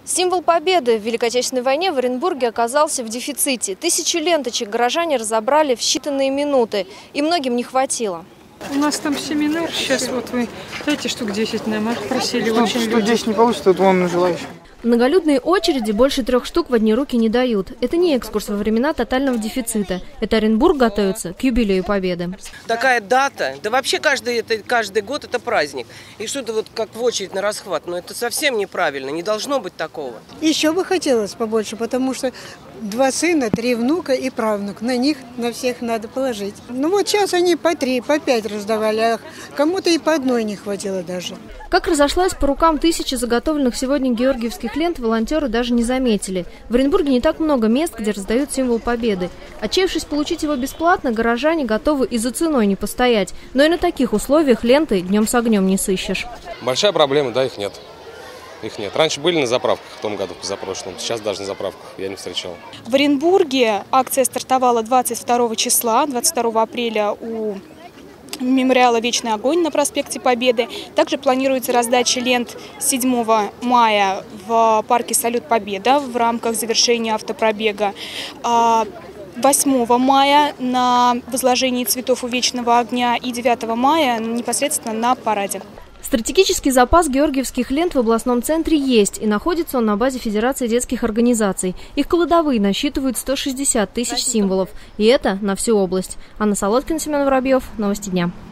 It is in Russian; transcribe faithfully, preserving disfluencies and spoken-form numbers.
Символ победы в Великой Отечественной войне в Оренбурге оказался в дефиците. Тысячи ленточек горожане разобрали в считанные минуты, и многим не хватило. У нас там семинар, сейчас вот вы дайте штук десять нам просили. Что, очень что десять не получится, тут вон желающий. Многолюдные очереди больше трех штук в одни руки не дают. Это не экскурс во времена тотального дефицита. Это Оренбург готовится к юбилею Победы. Такая дата, да вообще каждый, это, каждый год это праздник. И что-то вот как в очередь на расхват, но это совсем неправильно, не должно быть такого. Еще бы хотелось побольше, потому что два сына, три внука и правнук. На них, на всех надо положить. Ну вот сейчас они по три, по пять раздавали, а кому-то и по одной не хватило даже. Как разошлась по рукам тысячи заготовленных сегодня георгиевских лент, волонтеры даже не заметили. В Оренбурге не так много мест, где раздают символ Победы. Отчаявшись получить его бесплатно, горожане готовы и за ценой не постоять. Но и на таких условиях ленты днем с огнем не сыщешь. Большая проблема, да, их нет. Их нет. Раньше были на заправках в том году, позапрошлом. Сейчас даже на заправках я не встречал. В Оренбурге акция стартовала двадцать второго числа, двадцать второго апреля у мемориала «Вечный огонь» на проспекте Победы. Также планируется раздача лент седьмого мая в парке «Салют Победа» в рамках завершения автопробега. восьмого мая на возложении цветов у Вечного огня и девятого мая непосредственно на параде. Стратегический запас георгиевских лент в областном центре есть, и находится он на базе Федерации детских организаций. Их кладовые насчитывают сто шестьдесят тысяч символов, и это на всю область. Анна Солодкина, Семен Воробьев. Новости дня.